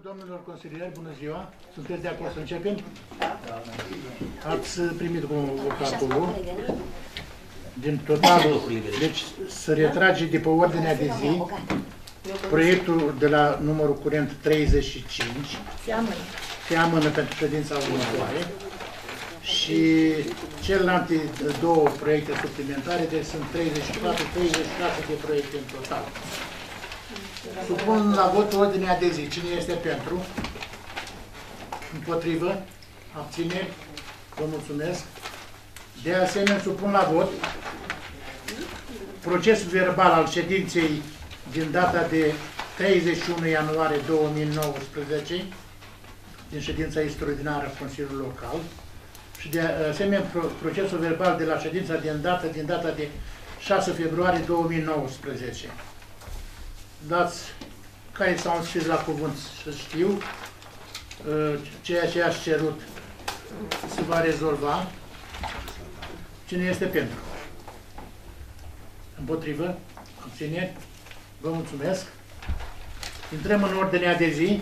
domnilor consilieri, bună ziua! Sunteți de acord să începem? Ați primit calculul din totalul, deci să retrage de pe ordinea de zi proiectul de la numărul curent 35, se amână pentru ședința următoare, și celelalte două proiecte suplimentare, deci sunt 34-36 de proiecte în total. Supun la vot ordinea de zi. Cine este pentru? Împotrivă? Abțineri? Vă mulțumesc. De asemenea, supun la vot procesul verbal al ședinței din data de 31 ianuarie 2019, din ședința extraordinară a Consiliului Local, și de asemenea procesul verbal de la ședința din data de 6 februarie 2019. Dați care s-au înscris la cuvânt să știu, ceea ce ați cerut se va rezolva. Cine este pentru? Împotrivă? Abțineri? Vă mulțumesc. Intrăm în ordinea de zi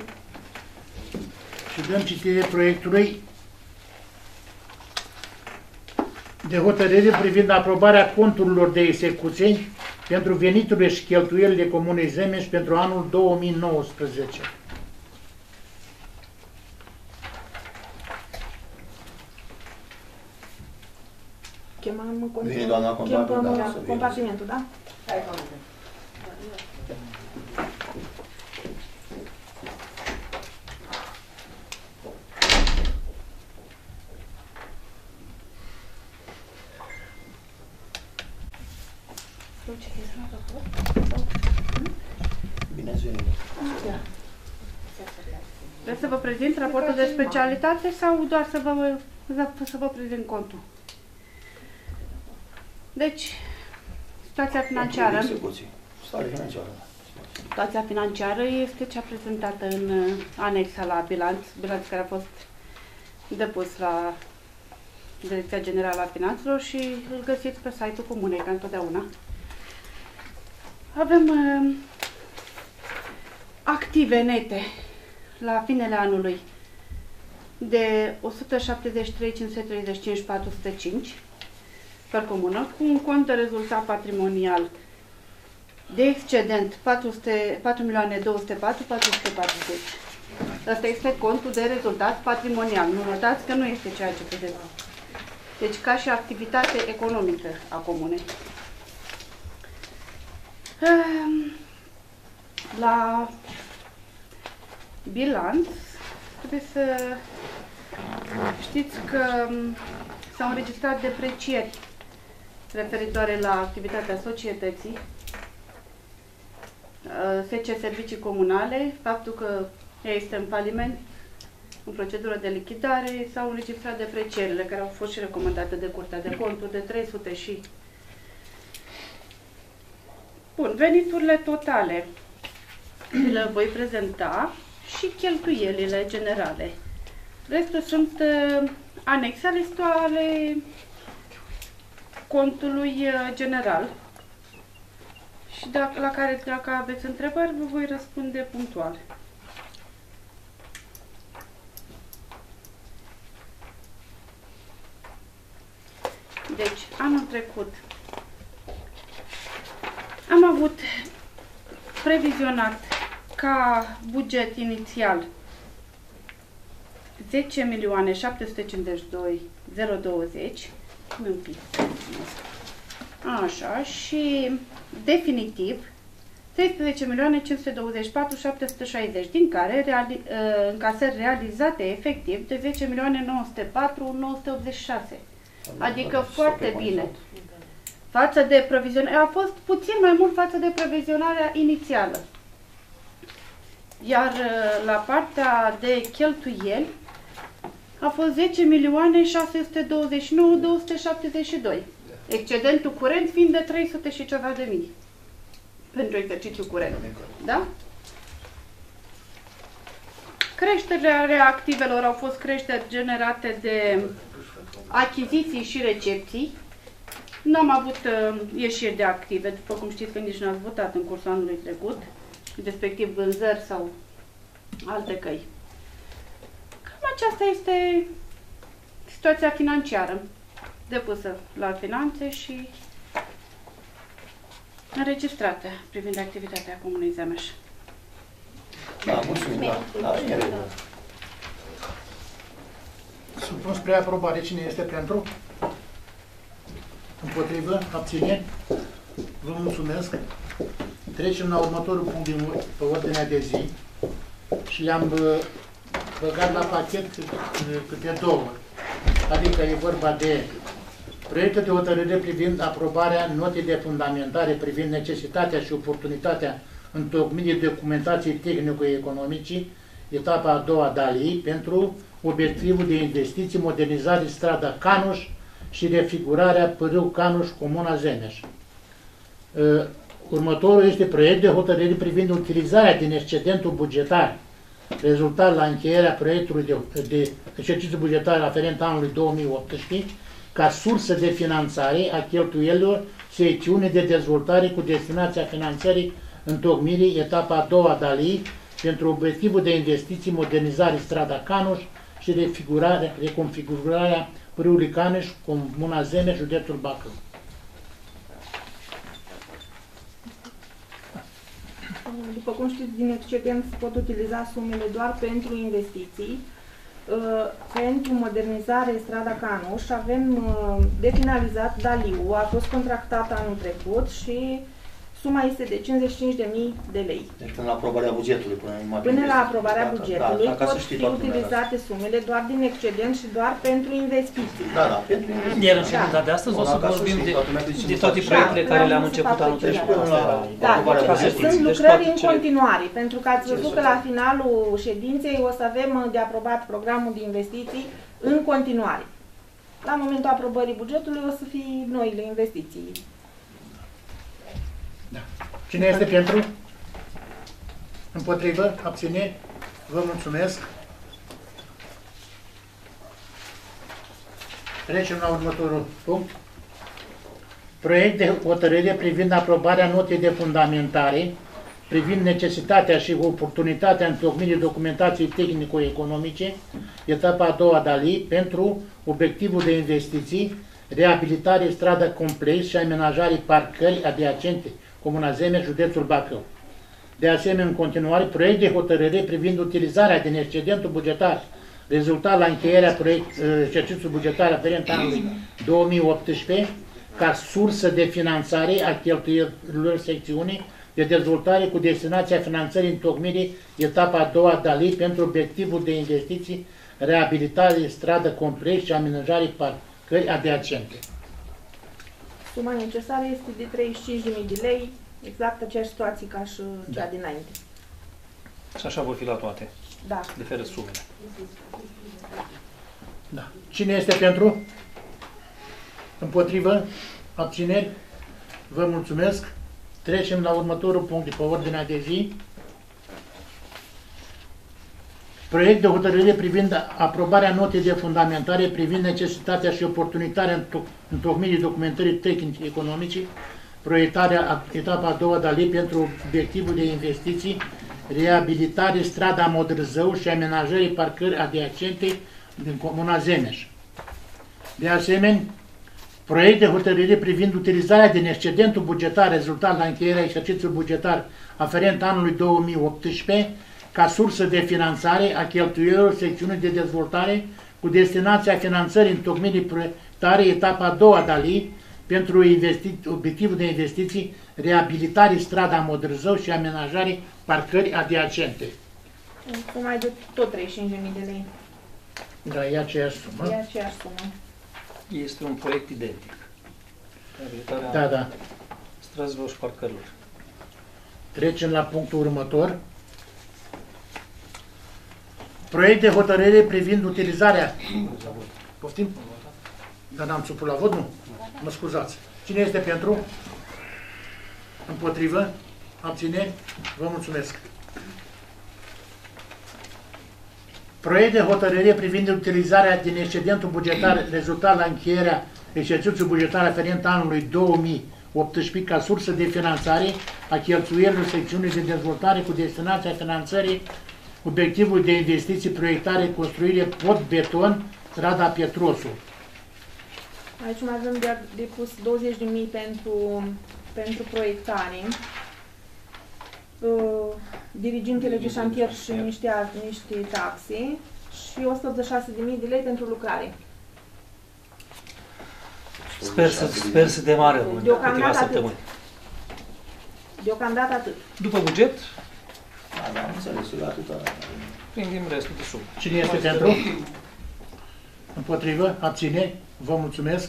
și dăm citire proiectului de hotărâre privind aprobarea conturilor de execuție pentru veniturile și cheltuielile Comunei Zemeș pentru anul 2019. Chemăm Vine doamna compartimentul, da? Hai, bine ați venit. Vreți să vă prezint raportul de specialitate sau doar să vă prezint contul? Deci, situația financiară. Situația financiară este cea prezentată în anexa la bilanț care a fost depus la Direcția Generală a Finanțelor și îl găsiți pe site-ul Comunei, ca întotdeauna. Avem active nete la finele anului de 173.535.405 per comună, cu un cont de rezultat patrimonial de excedent 4.204.440. Asta este contul de rezultat patrimonial. Nu notați că nu este ceea ce vedeți. Deci ca și activitate economică a comunei. La bilanț trebuie să știți că s-au înregistrat deprecieri referitoare la activitatea societății, FC Servicii Comunale, faptul că ea este în faliment, în procedură de lichidare, s-au înregistrat deprecieriile care au fost și recomandate de Curtea de Conturi de 300 și... Bun, veniturile totale le voi prezenta și cheltuielile generale. Restul sunt anexe ale contului general și dacă aveți întrebări, vă voi răspunde punctual. Deci, anul trecut am avut previzionat ca buget inițial 10.752.020, un pic, așa, și definitiv 13.524.760, din care încasări realizate efectiv de 10.904.986, adică foarte bine. Față de provizionare, a fost puțin mai mult față de provizionarea inițială. Iar la partea de cheltuieli a fost 10.629.272, excedentul curent fiind de 300 și ceva de mii pentru exercițiul curent. Da? Creșterea activelor au fost creșteri generate de achiziții și recepții. Nu am avut ieșiri de active, după cum știți că nici nu ați votat în cursul anului trecut, respectiv vânzări sau alte căi. Cam aceasta este situația financiară depusă la finanțe și înregistrată privind activitatea Comunei Zemeș. Da, mulțumim, da, e regulă. Supun spre aprobare. Cine este pentru? Împotrivă? Abțineri? Vă mulțumesc. Trecem la următorul punct din pe ordinea de zi și le-am băgat la pachet câte două. Adică e vorba de proiectul de hotărâre privind aprobarea notei de fundamentare privind necesitatea și oportunitatea întocmirii documentației tehnico-economice, etapa a doua DALI, pentru obiectivul de investiții, modernizare strada Canuș și refigurarea Pârâu Canuș, Comuna Zemeș. Următorul este proiect de hotărâre privind utilizarea din excedentul bugetar rezultat la încheierea proiectului de exercițiu bugetar aferent anului 2018 ca sursă de finanțare a cheltuielilor secțiunii de dezvoltare cu destinația finanțării întocmirii etapa a doua DALI pentru obiectivul de investiții, modernizare strada Canuș și reconfigurarea Pârâului Canuș, Comuna Zemeș, județul Bacău. După cum știți, din excedent se pot utiliza sumele doar pentru investiții. Pentru modernizare strada Canuș avem de finalizat DALI-ul, a fost contractat anul trecut și suma este de 55.000 de lei. Deci până la aprobarea bugetului. Până la aprobarea bugetului pot fi utilizate sumele doar din excedent și doar pentru investiții. Da, da, pentru investiții. Iar în ședința de astăzi o să vorbim de toate proiectele care le-am început anul trecut. Da, sunt lucrări în continuare, pentru că ați văzut că la finalul ședinței o să avem de aprobat programul de investiții în continuare. La momentul aprobării bugetului o să fie noile investiții. Da. Cine este pentru? Împotrivă? Abține? Vă mulțumesc. Trecem la următorul punct. Proiect de hotărâre privind aprobarea notei de fundamentare, privind necesitatea și oportunitatea întocmirii documentației tehnico-economice, etapa a doua DALI, pentru obiectivul de investiții, reabilitare strada complex și amenajare parcări adiacente, Comuna Zemeș, județul Bacău. De asemenea, în continuare, proiect de hotărâre privind utilizarea din excedentul bugetar rezultat la încheierea exercițiului bugetar aferent anului 2018 ca sursă de finanțare a cheltuielilor secțiunii de dezvoltare cu destinația finanțării întocmirii etapa a doua DALI pentru obiectivul de investiții, reabilitare stradă complex și amenajare parcări adiacente. Suma necesară este de 35.000 de lei, exact aceeași situație ca și cea dinainte. Și așa vor fi la toate. Da. Diferă sumele. Da. Cine este pentru? Împotrivă? Abțineri? Vă mulțumesc. Trecem la următorul punct de pe ordinea de zi. Proiect de hotărâre privind aprobarea notei de fundamentare privind necesitatea și oportunitatea întocmirii documentării tehnice economice, proiectarea etapa a doua DALI pentru obiectivul de investiții, reabilitare strada Modrăzău și amenajării parcări adiacente din Comuna Zemeș. De asemenea, proiect de hotărâre privind utilizarea din excedentul bugetar rezultat la încheierea exercițiului bugetar aferent anului 2018 ca sursă de finanțare a cheltuielilor secțiunii de dezvoltare cu destinația finanțării întocmirii proiectare etapa a doua DALI pentru obiectivul de investiții, reabilitare strada Modrăzău și amenajare parcări adiacente. Cu mai de tot 35.000 de lei. Da, e aceeași sumă. E aceeași sumă. Este un proiect identic. Da. Străzilor și parcărilor. Trecem la punctul următor. Proiect de hotărâre privind utilizarea... Poftim? Dar n-am supus la vot, nu? Mă scuzați. Cine este pentru? Împotrivă? Abține? Vă mulțumesc. Proiect de hotărâre privind utilizarea din excedentul bugetar rezultat la încheierea exercițiului bugetar aferent anului 2018 ca sursă de finanțare a cheltuielilor secțiunii de dezvoltare cu destinația finanțării obiectivul de investiții, proiectare, construire, pod, beton, strada Petrosu. Aici mai avem de depus 20.000 pentru proiectare. Dirigintele de șantier și niște taxe și 186.000 de lei pentru lucrare. Sper să demară în câteva săptămâni. Deocamdată atât. După buget, Da, am înțeles, eu atâta. prindem restul de sumă. Cine este pentru? Împotrivă? Abține? Vă mulțumesc.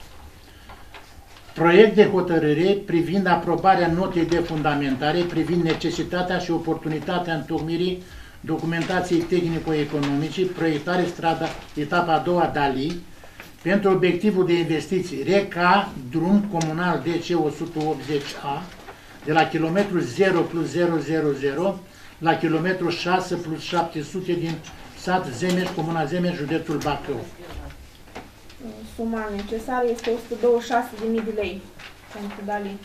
Proiect de hotărâre privind aprobarea notei de fundamentare, privind necesitatea și oportunitatea întocmirii documentației tehnico-economice, proiectare strada, etapa a doua Dali, pentru obiectivul de investiții RECA, drum comunal DC 180A, de la kilometru 0 plus 000 la kilometru 6 plus 700 din sat Zemeș, comuna Zemeș, județul Bacău. Suma necesară este 126.000 de lei pentru Dali.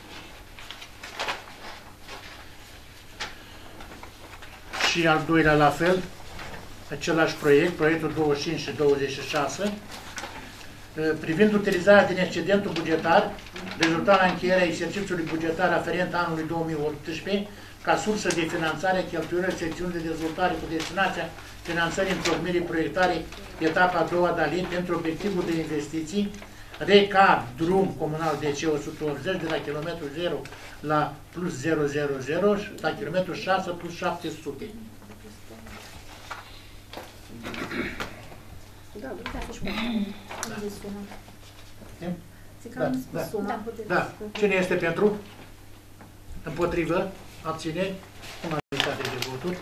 Și al doilea la fel, același proiect, proiectul 25 și 26, privind utilizarea din excedentul bugetar, rezultat la încheierea exercițiului bugetar aferent anului 2018, ca sursă de finanțare a cheltuielor secțiuni de dezvoltare cu destinația finanțării întocmirii proiectare etapa a doua Dali pentru obiectivul de investiții RECA, drum comunal DC 180 de la kilometru 0 la plus 000 și la kilometru 6 plus 700. Da. Cine este pentru? Împotrivă? Abține? Unanimitate de voturi.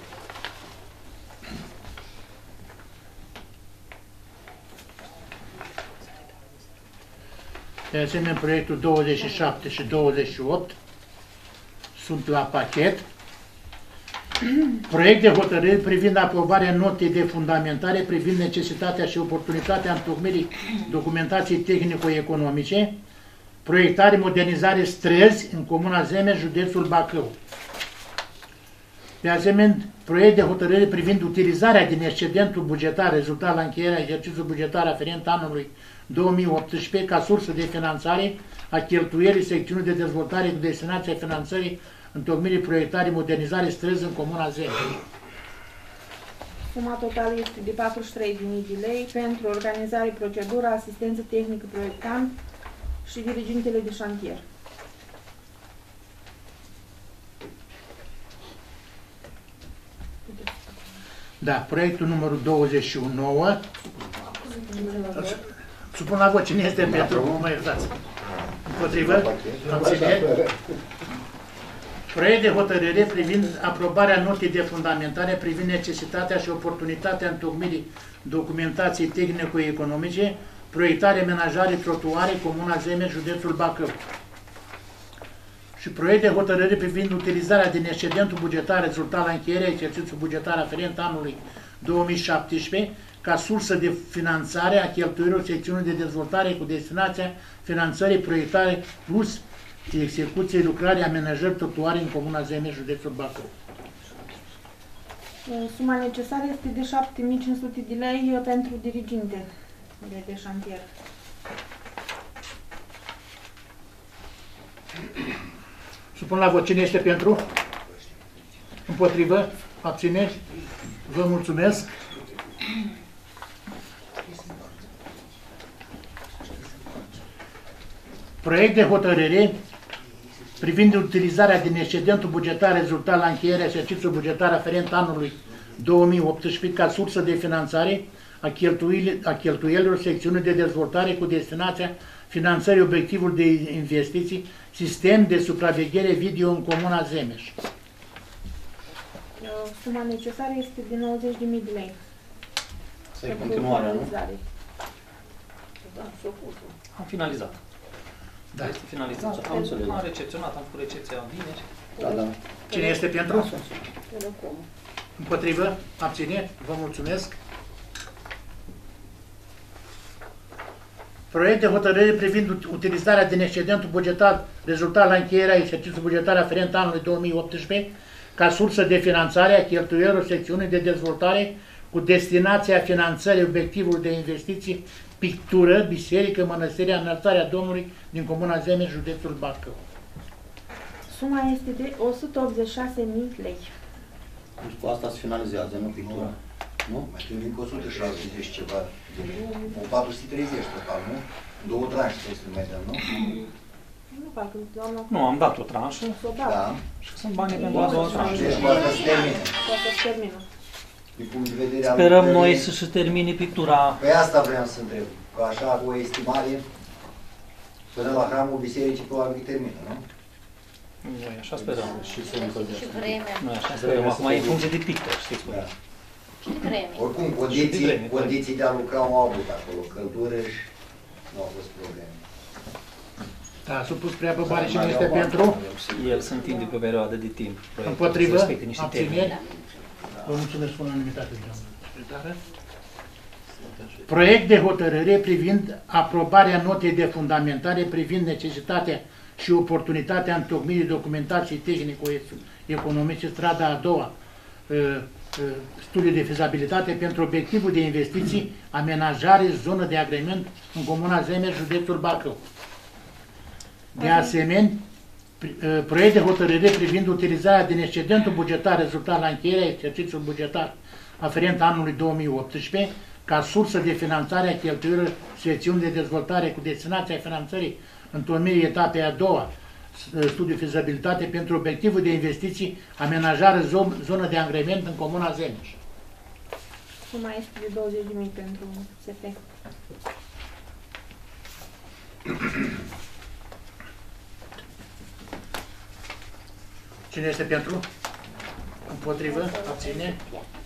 De asemenea, proiectul 27 și 28 sunt la pachet. Proiect de hotărâri privind aprobarea notei de fundamentare, privind necesitatea și oportunitatea întocmirii documentației tehnico-economice, proiectare, modernizare străzi în comuna Zemeș, județul Bacău. De asemenea, proiect de hotărâre privind utilizarea din excedentul bugetar rezultat la încheierea exercițiului bugetar aferent anului 2018 ca sursă de finanțare a cheltuielii secțiunii de dezvoltare cu destinația finanțării întocmirii, proiectare, modernizare străzi în comuna Zemeș. Suma totală este de 43.000 de lei pentru organizare, procedură, asistență tehnică proiectant și dirigintele de șantier. Da, proiectul numărul 29. Supun la vot. Cine este pentru? Mă iertați. Împotrivă? Abține? Proiect de hotărâre privind aprobarea notei de fundamentare privind necesitatea și oportunitatea întocmirii documentației tehnico-economice, proiectare, amenajare, trotuare, comuna Zemeș, județul Bacău. Și proiect de hotărâre privind utilizarea din excedentul bugetar rezultat la încheierea exercițiului bugetar aferent anului 2017 ca sursă de finanțare a cheltuielor secțiunii de dezvoltare cu destinația finanțării, proiectare plus execuției, lucrare, amenajări, trotuare în comuna Zemeș, județul Bacău. Suma necesară este de 7.500 de lei pentru diriginte de șantier. Supun la vot. Cine este pentru? Împotrivă? Abțineri? Vă mulțumesc. Proiect de hotărâre privind utilizarea din excedentul bugetar rezultat la încheierea exercițiului bugetar aferent anului 2018 ca sursă de finanțare a cheltuielilor secțiunii de dezvoltare cu destinația finanțării obiectivul de investiții, sistem de supraveghere video în comuna Zemeș. Suma necesară este de 90.000 de lei. Să e continuarea, nu? Am finalizat. Da. Este finalizat. Am recepționat, am făcut recepția vineri. Da, da. Cine este pentru? Împotrivă? Abține? Vă mulțumesc. Proiect de hotărâre privind utilizarea din excedentul bugetar rezultat la încheierea exercițiului bugetar aferent anului 2018 ca sursă de finanțare a cheltuielor secțiunii de dezvoltare cu destinația finanțării obiectivului de investiții, pictură, biserică, mănăstirea Înălțarea Domnului din Comuna Zemeș, județul Bacău. Suma este de 186.000 lei. Deci cu asta se finalizează, nu pictura. Nu? Mai trebuie încă 170 ceva. O 430 total, nu? Două tranșe trebuie să mai dăm, nu? Nu, parcă doamna... Nu, am dat o tranșă Da. și sunt banii pentru a doua tranșă. Deci cu asta se termină. Poate să termină. Din punct de vedere al Sperăm lucrării- noi să se termine pictura. Păi asta vreau să întreb. Că așa, cu o estimare, până la hramul bisericii, probabil că termină, nu? Noi așa sperăm. Și se încălzește. Și vremea. Noi așa sperăm. Acum e în funcție de pictor, știți cum e. Da. Și vremea. Oricum, Și de vreme, condiții de a lucra au avut acolo, căldură și nu au fost probleme. Da, a supus prea pe bani. Cine este pentru? El se întinde pe o perioadă de timp. Proiectul Împotrivă? să respecte niște termeni. Abțineri? Vă mulțumesc cu unanimitate, doamnă secretară. Proiect de hotărâre privind aprobarea notei de fundamentare privind necesitatea și oportunitatea întocmirii documentației tehnico-economice strada a doua, studiu de fezabilitate pentru obiectivul de investiții, amenajare, zonă de agrement în Comuna Zemeș, județul Bacău. De asemenea, proiect de hotărâre privind utilizarea din excedentul bugetar rezultat la încheierea exercițiului bugetar aferent anului 2018 ca sursă de finanțare a cheltuielor secțiuni de dezvoltare cu destinația finanțării întocmirii etapei a doua, studiu fezabilitate pentru obiectivul de investiții, amenajare, zonă de agrement în Comuna Zemeș. Suma este de 20.000 pentru SF. Cine este pentru? Împotrivă? Abține?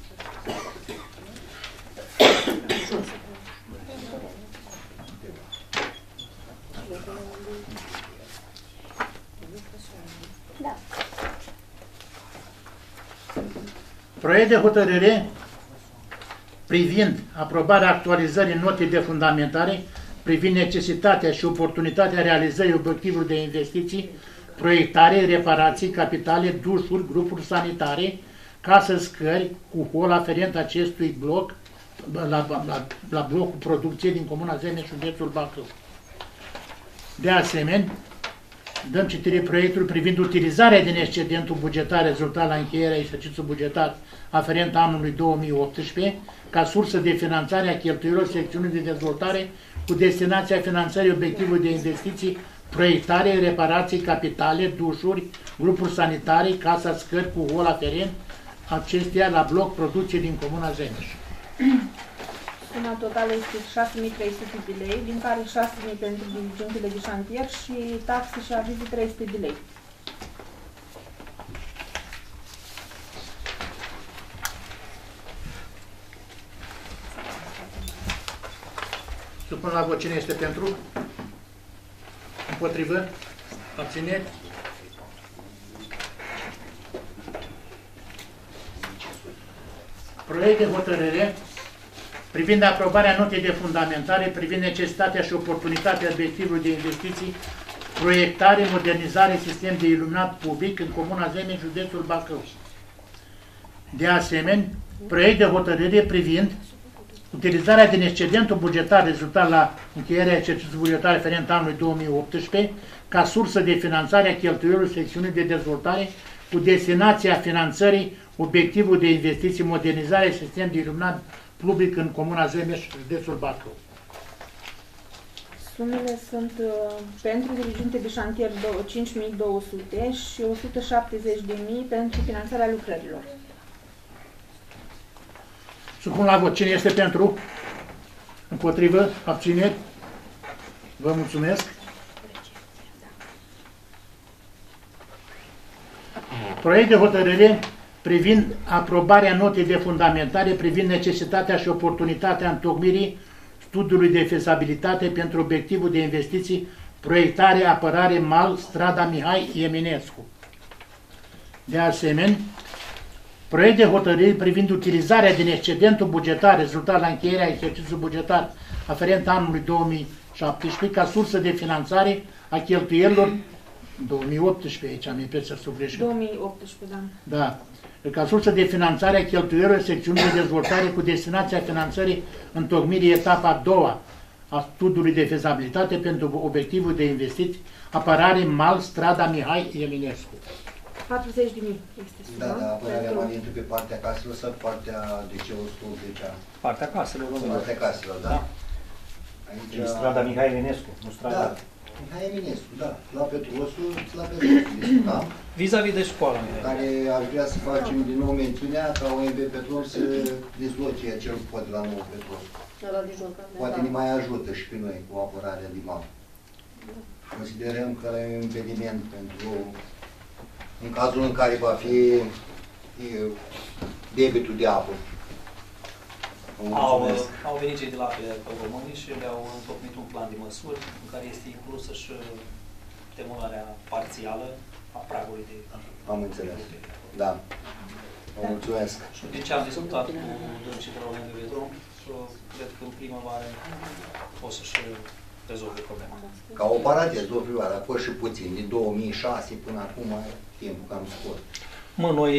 Da. Proiect de hotărâre privind aprobarea actualizării notei de fundamentare privind necesitatea și oportunitatea realizării obiectivului de investiții, proiectare, reparații, capitale, dușuri, grupuri sanitare, casă, scări cu hol aferent acestui bloc la blocul producției din Comuna Zemeș, județul Bacău. De asemenea, dăm citire proiectului privind utilizarea din excedentul bugetar rezultat la încheierea exercițiului bugetar aferent anului 2018 ca sursă de finanțare a cheltuielor secțiunii de dezvoltare cu destinația finanțării obiectivului de investiții, proiectare, reparații, capitale, dușuri, grupuri sanitare, casa, scări cu hol aferent, acestea la bloc producție din Comuna Zemeș. Suma totală este 6.300 de lei, din care 6.000 pentru diligențele de șantier și taxe și avize 300 de lei. Supun la vot cine este pentru? Împotrivă? Abțineri? Proiect de hotărâre privind aprobarea notei de fundamentare, privind necesitatea și oportunitatea obiectivului de investiții, proiectare, modernizare, sistem de iluminat public în Comuna Zemeș, județul Bacău. De asemenea, proiect de hotărâre privind utilizarea din excedentul bugetar rezultat la încheierea exercițiului bugetar referent anului 2018 ca sursă de finanțare a cheltuielor secțiunii de dezvoltare cu destinația finanțării obiectivul de investiții, modernizare, sistem de iluminat public în Comuna Zemeș, județul Bacău. Sumele sunt pentru dirigente de șantier 5.200 și 170.000 pentru finanțarea lucrărilor. Supun la vot. Cine este pentru? Împotrivă? Abțineri? Vă mulțumesc. Proiect de hotărâre privind aprobarea notei de fundamentare privind necesitatea și oportunitatea întocmirii studiului de fezabilitate pentru obiectivul de investiții, proiectare, apărare, mal, strada Mihai Eminescu. De asemenea, proiect de hotărâre privind utilizarea din excedentul bugetar rezultat la încheierea exercițiului bugetar aferent anului 2017 ca sursă de finanțare a cheltuielilor 2018 aici am impresia să greșesc. 2018, da. Da. Ca sursă de finanțare a cheltuielor secțiunii de dezvoltare cu destinația finanțării întocmirii etapa a doua a studiului de fezabilitate pentru obiectivul de investiții apărare mal strada Mihai Eminescu. 40.000 este suma. Da, apărarea mare intră pe partea caselor sau partea de ce 110 ani? Partea caselor, domnule. Partea caselor, da. Aici... E strada Mihai Eminescu, nu strada... Da, Mihai Eminescu, da. La Petrosul, la Petrosul discutam. Vis-a-vis de școala Mihai. Care aș vrea să facem din nou mențiunea ca OMB Petrol să dezloce acel pod la nou Petrol. Poate ne mai ajută și pe noi cu apărarea de mamă. Considerăm că e un impediment pentru, în cazul în care va fi debitul de apă. Au venit cei de la Apele Români și le-au întocmit un plan de măsuri în care este inclusă și demolarea parțială a pragului de... Am înțeles. Da. Vă mulțumesc. Și din ce am discutat cu dâncii de la OMB, cred că în primăvară o să-și rezolve problema. Ca o paranteză, domnul primar, a fost și puțin, din 2006 până acum, timpul cam scurt. Mă, noi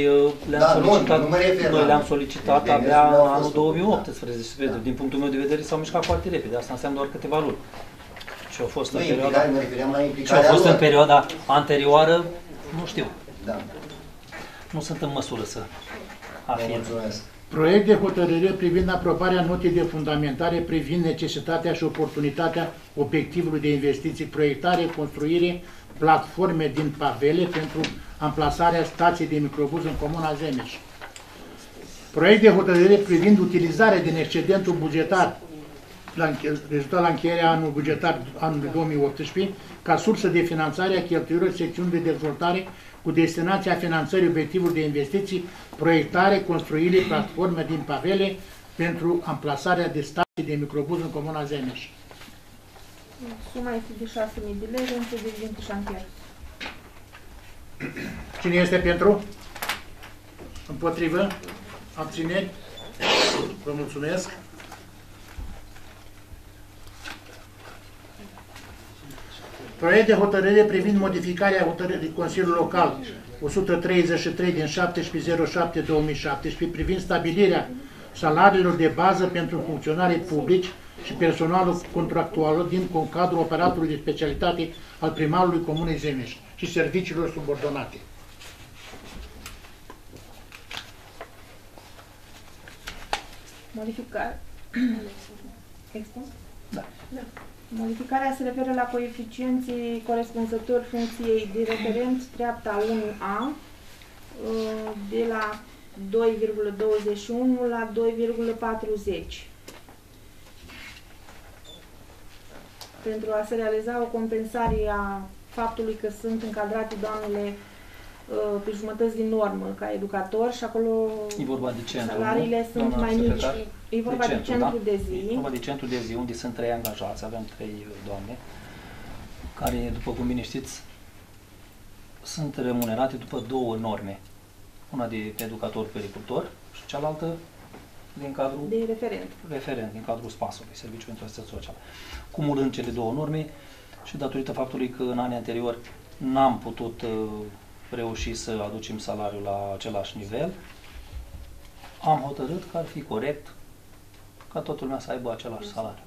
le-am solicitat abia în anul 2018. Din punctul meu de vedere s-au mișcat foarte repede. Asta înseamnă doar câteva luni. Și au fost în perioada anterioară, nu știu. Da. Nu sunt în măsură să afirm. Proiect de hotărâre privind aprobarea notei de fundamentare privind necesitatea și oportunitatea obiectivului de investiții, proiectare, construire, platforme din pavele pentru amplasarea stației de microbuz în comuna Zemeș. Proiect de hotărâre privind utilizarea din excedentul bugetar rezultat la încheierea anului bugetar anului 2018 ca sursă de finanțare a cheltuielor secțiunii de dezvoltare cu destinația finanțării obiectivului de investiții, proiectare, construire, platforme din pavele pentru amplasarea de stații de microbuz în comuna Zemeș. Suma este de 6.000 de lei, între de șantier. Cine este pentru? Împotrivă? Abțineri? Vă mulțumesc. Proiect de hotărâre privind modificarea hotărârii Consiliului Local 133 din 17.07.2017 privind stabilirea salariilor de bază pentru funcționarii publici și personalul contractual din cadrul operatului de specialitate al primarului Comunei Zemeș și serviciilor subordonate. Modificare. Expun? Da. Modificarea se referă la coeficienții corespunzători funcției de referent treapta 1A de la 2,21 la 2,40 pentru a se realiza o compensare a faptului că sunt încadrate doamnele pe jumătăți din normă ca educator și acolo e vorba de centru, salariile sunt mai mici. E vorba de centru de zi. E vorba de centru de zi, unde sunt 3 angajați, avem 3 doamne, care, după cum bine știți, sunt remunerate după 2 norme. Una de educator pericultor și cealaltă din cadrul de referent, din cadrul SPAS-ului, Serviciul pentru Asistență Socială. Cumulând cele 2 norme și datorită faptului că în anii anteriori n-am putut reuși să aducem salariul la același nivel, am hotărât că ar fi corect ca toată lumea să aibă același salariu.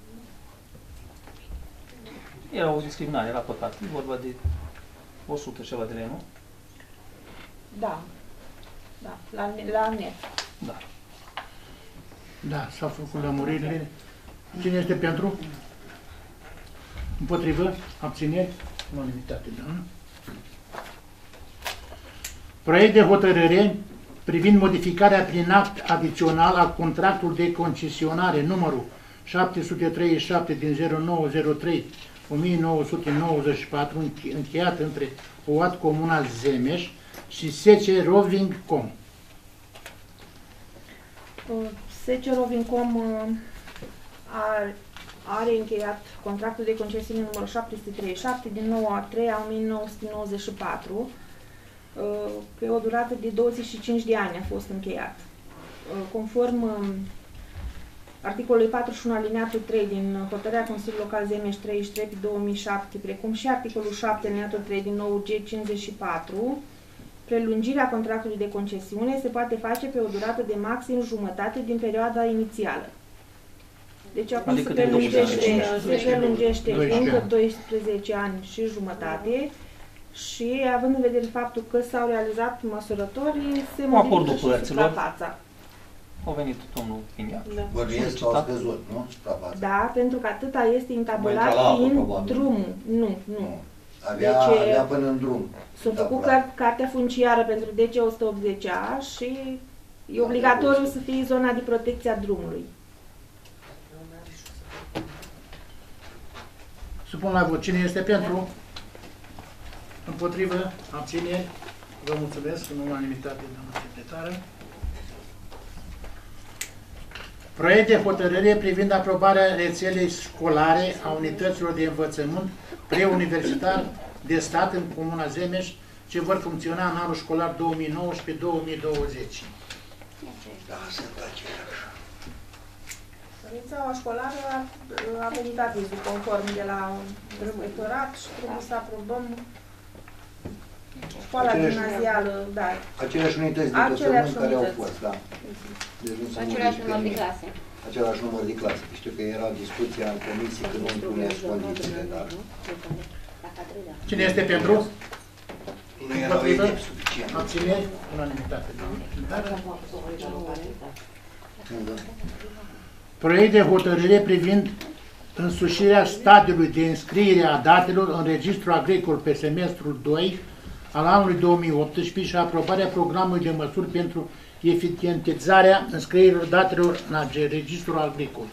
Era o discriminare, era păcat. E vorba de 100 ceva de lei, nu? Da. Da, la net. Da. Da, s-au făcut lămuririle. Cine este pentru? Împotrivă? Abțineri? Unanimitate, da? Proiect de hotărâre privind modificarea prin act adițional a contractului de concesionare numărul 737 din 0903 1994 încheiat între OAT Comunal Zemeș și SC Roving.com. SC Roving.com are încheiat contractul de concesiune numărul 737 din 9/3/1994 pe o durată de 25 de ani a fost încheiat. Conform articolului 41 alineatul 3 din hotărârea Consiliului Local Zemeș 33 pe 2007, precum și articolul 7 alineatul 3 din nou G54, prelungirea contractului de concesiune se poate face pe o durată de maxim jumătate din perioada inițială. Deci acum Adică se prelungește ani. încă 12 ani și jumătate și având în vedere faptul că s-au realizat măsurători, se modifică și suprafața. Au venit domnul Pinia. Bănuiesc că au scăzut, nu? Suprafața. Da, pentru că atâta este intabulat Mai intra la apă, fiind probabil. drumul. Nu. Avea până în drum. S-a făcut cartea funciară pentru DC-180A și e obligatoriu să fie zona de protecție a drumului. Supun la vot. Cine este pentru? Împotrivă? Abțineri? Vă mulțumesc în unanimitate, doamna secretară. Proiect de hotărâre privind aprobarea rețelei școlare a unităților de învățământ preuniversitar de stat în Comuna Zemeș, ce vor funcționa în anul școlar 2019-2020. Rețeaua școlară a venit avizul conform de la inspectorat și trebuie să aprobăm școala gimnazială, da. Aceleași unități de învățământ care au fost, da. Deci nu sunt Același număr de clase. Același număr de clase. Știu că era discuția în comisie că nu împunea și condițiile, dar... Cine este pentru? Nu erau elevi suficient. Abțineri? Unanimitate, doamna secretară. Proiect de hotărâre privind însușirea stadiului de înscriere a datelor în Registrul Agricol pe semestrul 2 al anului 2018 și aprobarea programului de măsuri pentru eficientizarea înscrierilor datelor în Registrul Agricol.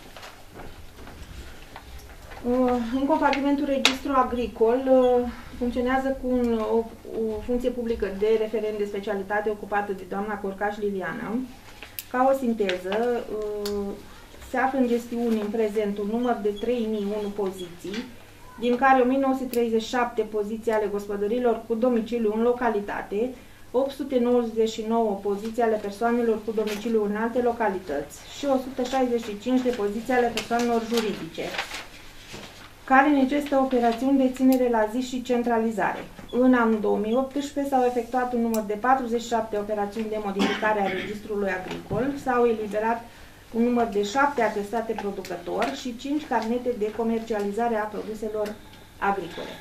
În compartimentul Registrul Agricol funcționează cu o funcție publică de referent de specialitate ocupată de doamna Corcaș Liliana. Ca o sinteză, se află în gestiune în prezent un număr de 3001 poziții, din care 1937 poziții ale gospodărilor cu domiciliu în localitate, 899 poziții ale persoanelor cu domiciliu în alte localități și 165 de poziții ale persoanelor juridice, care necesită operațiuni de ținere la zi și centralizare. În anul 2018 s-au efectuat un număr de 47 operațiuni de modificare a registrului agricol, s-au eliberat un număr de 7 atestate producători și 5 carnete de comercializare a produselor agricole.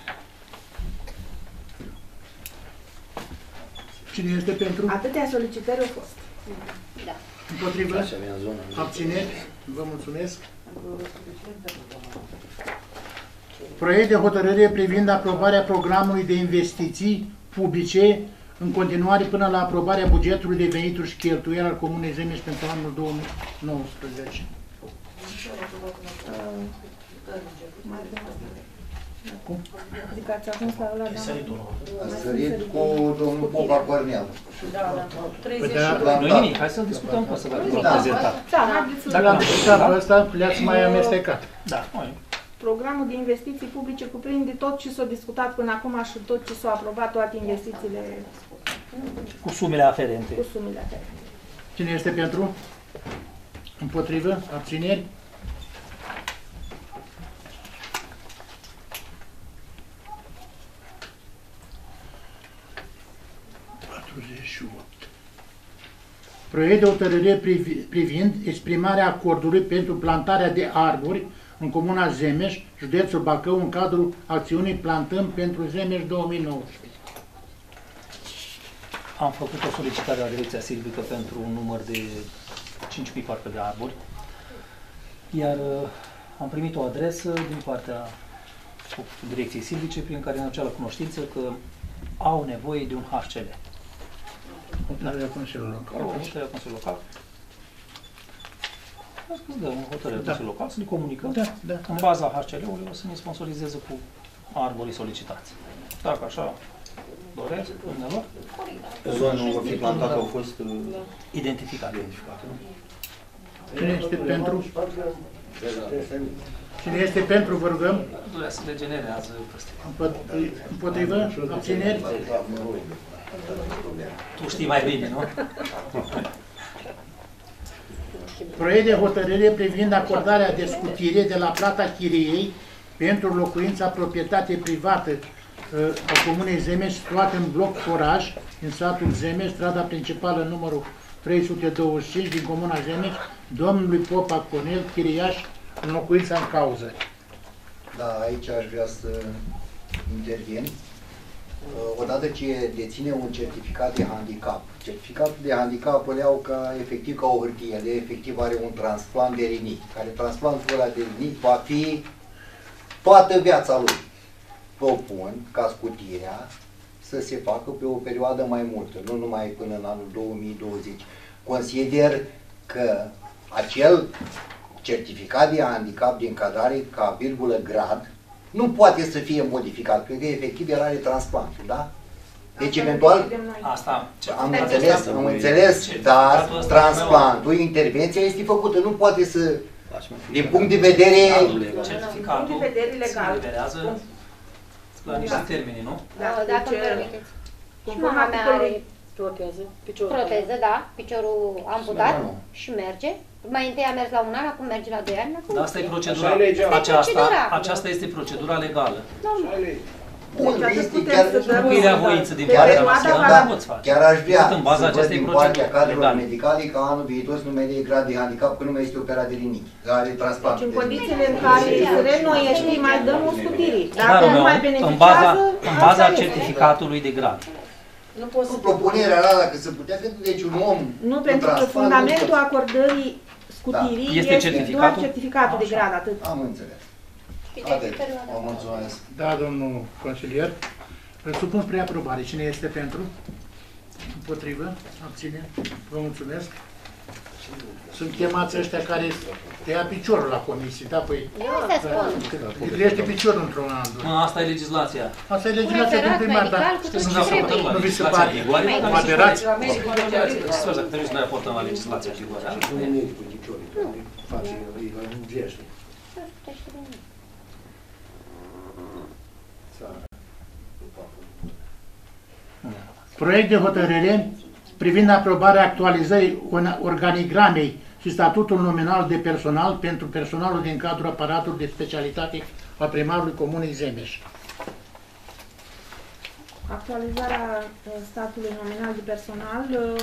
Cine este pentru? Atâtea solicitări au fost. Da. Împotrivă? Abțineri? Vă mulțumesc. Proiect de hotărâre privind aprobarea programului de investiții publice în continuare până la aprobarea bugetului de venituri și cheltuieli al Comunei Zemeș pentru anul 2019. Cum? Adică ați ajuns la ăla, A sărit cu domnul Popa Cornel. Nu nimic, hai să discutăm cu ăsta dacă v-am prezentat. Dacă am discutat pe ăsta, le-ați mai amestecat. Da, noi. Programul de investiții publice cuprinde tot ce s-a discutat până acum și tot ce s-a aprobat, toate investițiile Cu sumele aferente. cu sumele aferente. Cine este pentru? Împotrivă? Abțineri? Proiect de hotărâre privind exprimarea acordului pentru plantarea de arbori în Comuna Zemeș, județul Bacău, în cadrul acțiunii Plantăm pentru Zemeș 2019. Am făcut o solicitare la Direcția Silvică pentru un număr de 5.000 parcă de arbori, iar am primit o adresă din partea Direcției Silvice prin care ne aducea la cunoștință că au nevoie de un HCL. Hotărârea Consiliului Local. Hotărârea Consiliului Local. Dăm o hotărâre Consiliului Local să ne comunicăm. Da. În baza HCL-ului o să ne sponsorizeze cu arborii solicitați. Dacă așa doresc, dumnealor. Zonul va fi plantat, au fost Identificate. Cine este pentru? Cine este pentru, vă rugăm? Durea se degenerează peste. Împotrivă? Abțineri? Tu știi mai bine, nu? Proiect de hotărâre privind acordarea de scutire de la plata chiriei pentru locuința proprietate privată a Comunei Zemeș, situată în bloc Foraj, în satul Zemeș, strada principală numărul 325 din Comuna Zemeș, domnului Popa Cornel, chiriaș, în locuința în cauză. Da, aici aș vrea să intervin. Odată ce deține un certificat de handicap, certificatul de handicap îl iau ca efectiv ca o hârtie, de efectiv are un transplant de rinichi, care transplantul ăla de rinichi va fi toată viața lui. Propun ca scutirea să se facă pe o perioadă mai multă, nu numai până în anul 2020. Consider că acel certificat de handicap de încadrare ca virgulă grad nu poate să fie modificat, pentru că efectiv el are transplantul, da? Deci eventual, Asta, am înțeles, dar transplantul, intervenția este făcută, nu poate să, din punct de vedere... Certificatul se liberează la niște termeni, nu? Da, dacă îmi permiteți. Și mama mea are proteză, da, piciorul amputat și merge. Mai întâi a mers la 1 an, acum merge la 2 ani. Dar asta e procedura. Aceasta este procedura legală. Încuirea voință din partea noastră, nu poți face. Chiar aș vrea în baza să văd acestei din partea proceduri cadrelor medicale ca anul viitor să nu mai dea grad de handicap, că nu mai este operat de rinichi, are transplant. Deci în condițiile în care se renoiește, mai dăm o scutire. Dacă Darul nu meu, mai beneficiază, în baza certificatului de grad. Nu pot să propunerea la dacă se putea, că deci un om... Nu, pentru că fundamentul acordării scutirii este doar certificatul de grad, atât. Am înțeles. Vă mulțumesc. Da, domnul consilier. Îl supun spre aprobare. Cine este pentru? Împotrivă? Abține? Vă mulțumesc. Sunt chemați ăștia care te ia piciorul la comisie, da? Păi, crește piciorul într-un an. Asta e legislația. Asta e legislația din primar, dar nu vi se pare aderați? Dacă trebuie să ne raportăm la legislația vigoare. Proiect de hotărâre privind aprobarea actualizării organigramei și statutul nominal de personal pentru personalul din cadrul aparatului de specialitate a primarului Comunei Zemeș. Actualizarea statului nominal de personal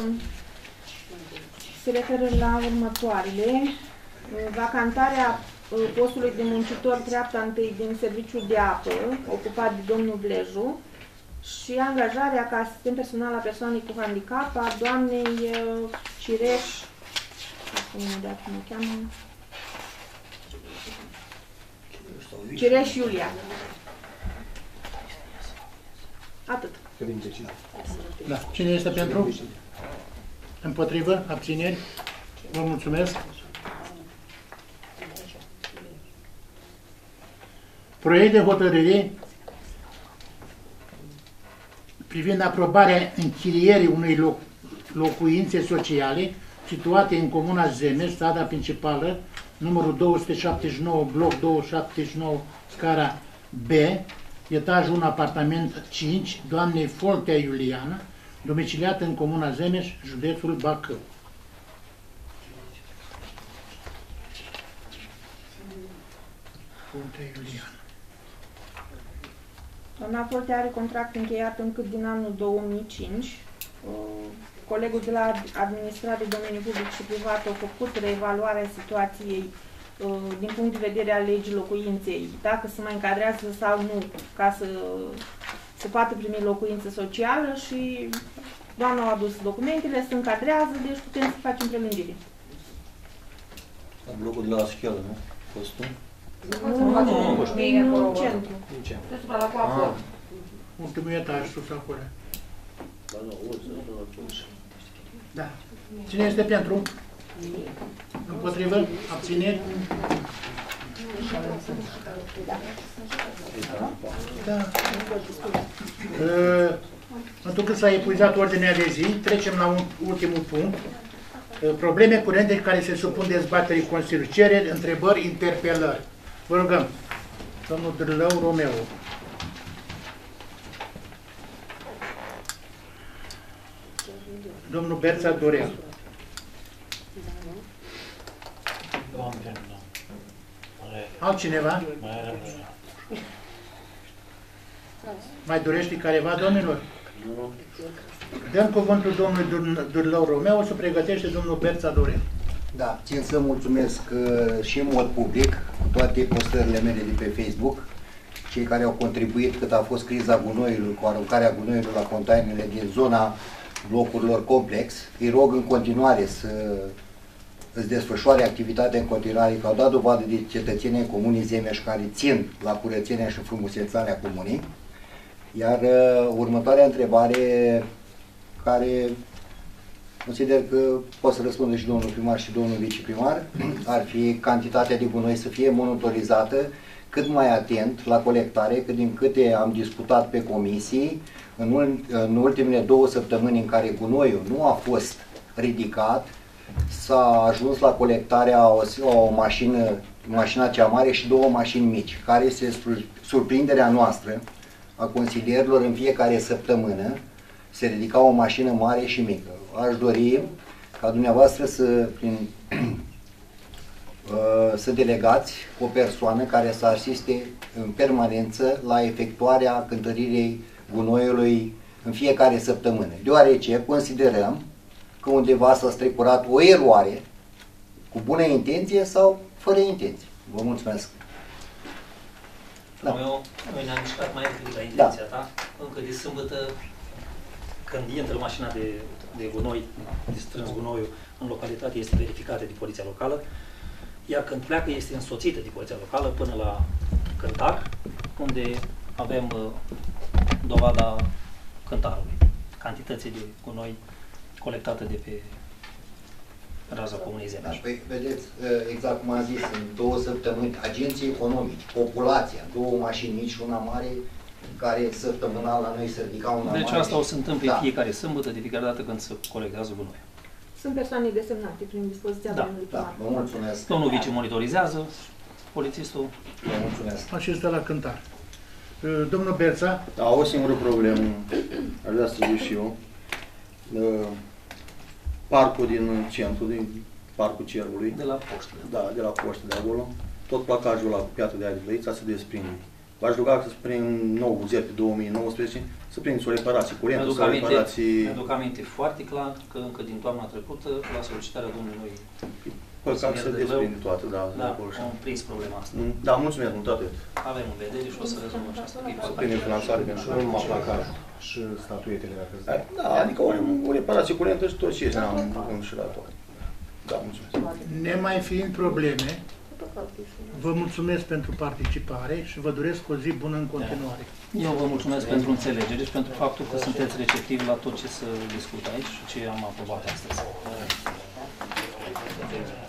se referă la următoarele. Vacantarea postului de muncitor treapta întâi din serviciul de apă, ocupat de domnul Bleju, și angajarea ca asistent personal a persoanei cu handicap a doamnei Cireș, cum o cheamă, Cireș Iulia. Atât. Da. Cine este pentru? Împotrivă? Abțineri? Vă mulțumesc. Proiect de hotărâre privind aprobarea închirierii unei locuințe sociale situate în Comuna Zemeș, strada principală, numărul 279, bloc 279, scara B, etajul 1, apartament 5, doamnei Foltea Iuliana, domiciliată în Comuna Zemeș, județul Bacău. Foltea Iuliana. Doamna Foltea are contract încheiat încă din anul 2005. Colegul de la administrare de domeniu public și privat a făcut reevaluarea situației din punct de vedere al legii locuinței, dacă se mai încadrează sau nu, ca să se poată primi locuință socială, și doamna a adus documentele, se încadrează, deci putem să facem prelungire. Blocul de la Schelă, nu? Costum? Nu, în centru. Ultimul etaj, sus acolo. Da. Cine este pentru? Împotrivă? Abțineri? Da. Pentru că s-a epuizat ordinea de zi, trecem la ultimul punct. Probleme curente care se supun dezbaterii Consiliului. Cereri, întrebări, interpelări. Vă rugăm. Domnul Drălău Romeo. Domnul Berța Dorel. Altcineva? Mai dorește careva, domnilor? Nu. Dăm cuvântul domnului Durlău Romeo, să pregătește domnul Berța Dorel. Da, țin să mulțumesc și în mod public, cu toate postările mele de pe Facebook, cei care au contribuit cât a fost criza gunoiului, cu aruncarea gunoiului la containerele din zona blocurilor complex. Îi rog în continuare să îți desfășoare activitatea în continuare, că au dat dovadă de cetățenii Comunii Zemeș care țin la curățenia și frumusețarea comunii. Iar următoarea întrebare, care consider că pot să răspundă și domnul primar și domnul viceprimar, ar fi cantitatea de gunoi să fie monitorizată cât mai atent la colectare, că din câte am discutat pe comisii, în ultimele 2 săptămâni în care gunoiul nu a fost ridicat, s-a ajuns la colectarea o mașina cea mare și 2 mașini mici, care este surprinderea noastră a consilierilor. În fiecare săptămână se ridica o mașină mare și mică. Aș dori ca dumneavoastră să delegați o persoană care să asiste în permanență la efectuarea cântăririi gunoiului în fiecare săptămână, deoarece considerăm că undeva s-a strecurat o eroare cu bună intenție sau fără intenție. Vă mulțumesc. Da. Noi ne-am mișcat mai întâi la intenția ta, încă de sâmbătă, când intră mașina de gunoi, de strâns gunoiul în localitate, este verificată de poliția locală, iar când pleacă este însoțită de poliția locală până la cântar, unde avem dovada cântarului, cantității de gunoi colectate de pe raza Comunei Zemeș. Da, păi, vedeți, exact cum am zis, în 2 săptămâni, agenții economici, populația, 2 mașini mici și una mare, care săptămânal la noi se ridica una mare. Deci asta o să întâmple fiecare sâmbătă, de fiecare dată când se colectează gunoi. Sunt persoane desemnate prin dispoziția domnului primar. Da, vă mulțumesc. Domnul vice monitorizează, polițistul. Vă mulțumesc. Acesta la cântar. Domnul Berța? Da, o singură problemă, aș vrea să zic și eu. Parcul din centru, din Parcul Cerului. De la poștă. Da, de la poștă de acolo. Tot placajul ăla cu piatră de Adivlăița se desprinde. V-aș ruga să prin nou buget pe 2019 să prindeți o reparație curentă sau reparații... Mi-aduc aminte foarte clar că încă din toamna trecută, la solicitarea domnului Păcat să desprinde toate, da. Da, am prins problema asta. Da, mulțumesc mult atât. Avem în vedere și o să rezolvăm această clipă. Să prindem finanțare pentru nu numai placajul, și statuetele dacă da, adică o reparație curentă și tot ce este înșelător. Da, mulțumesc. Nemai fiind probleme, vă mulțumesc pentru participare și vă doresc o zi bună în continuare. Eu vă mulțumesc pentru înțelegere și pentru faptul că sunteți receptivi la tot ce se discută aici și ce am aprobat astăzi.